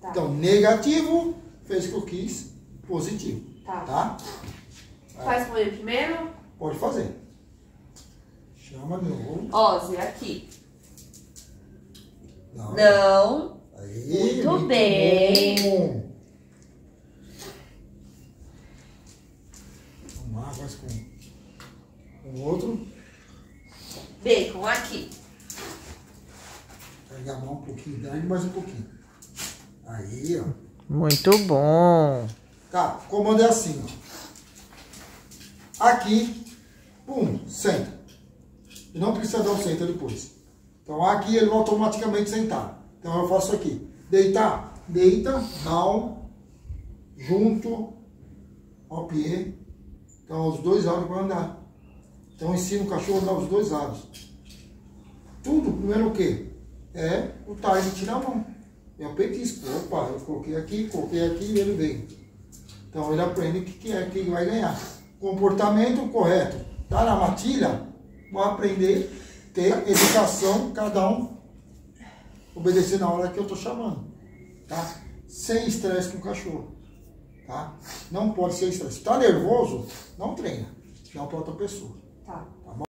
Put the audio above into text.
Tá. Então, negativo fez o que eu quis, positivo. Tá? Faz com ele primeiro? Pode fazer. Chama de novo. Ozzy, aqui. Não. Não. Aí, Muito bem. Bom. Vamos lá, faz com o outro. Bacon, aqui. Pega a mão um pouquinho grande, mais um pouquinho. Aí, ó. Muito bom. Tá, o comando é assim, ó. Aqui, pum, senta. E não precisa dar o senta depois. Então aqui ele vai automaticamente sentar. Então eu faço aqui. Deitar, deita, down, junto, ao pé. Então os dois lados vão andar. Então ensina o cachorro a andar os dois lados. Tudo, primeiro o quê? É o target na mão. É o petisco. Opa, eu coloquei aqui e ele veio. Então ele aprende o que é que ele vai ganhar. Comportamento correto. Tá na matilha? Vai aprender a ter educação, cada um obedecer na hora que eu tô chamando. Tá? Sem estresse com o cachorro. Tá? Não pode ser estresse. Tá nervoso? Não treina. Já para outra pessoa. Tá.